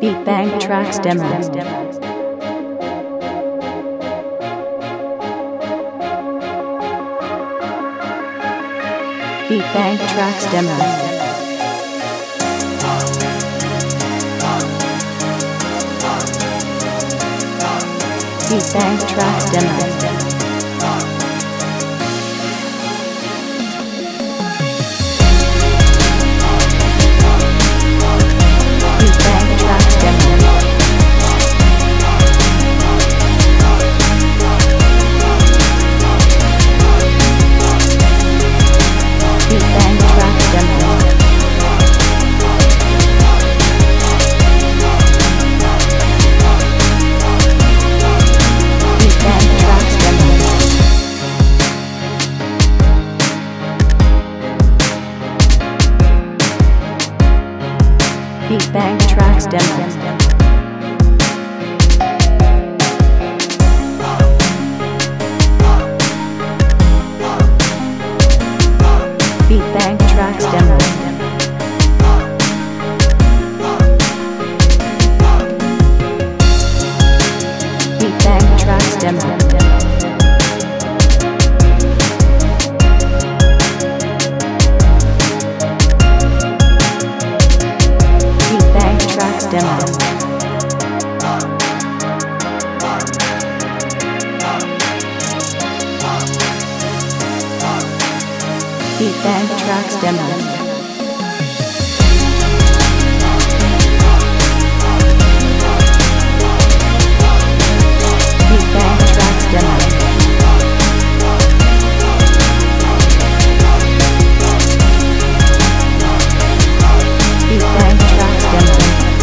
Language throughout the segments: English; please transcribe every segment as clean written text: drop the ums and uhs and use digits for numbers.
Beatbank Tracks Demo. Beatbank Tracks Demo. Beatbank Tracks Demo. Beatbank Tracks Demo. Beatbank Tracks Demo. Beatbank Tracks Demo. Demo. Beatbank Tracks Demo. Beatbank Tracks Demo. Beatbank Tracks Demo.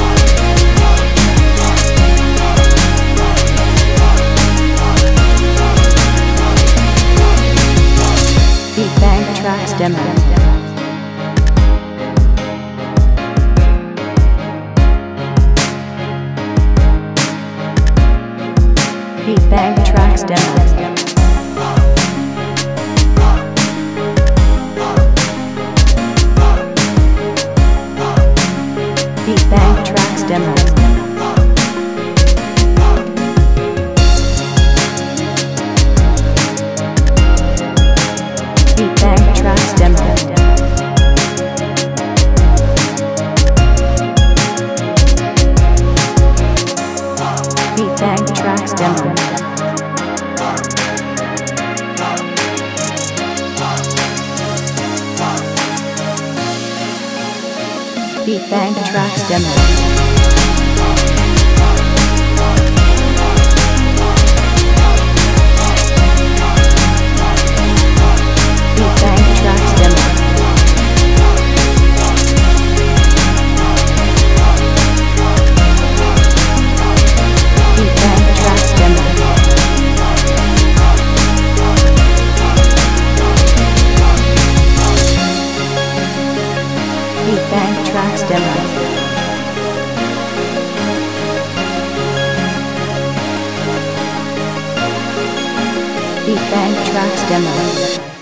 Beatbank Tracks Demo. Beatbank Tracks Demo. Beatbank Tracks Demo. Beatbank Tracks Demo. Beatbank Tracks Demo. Beatbank Tracks Demo. Beatbank Tracks Demo. Beatbank Tracks Demo.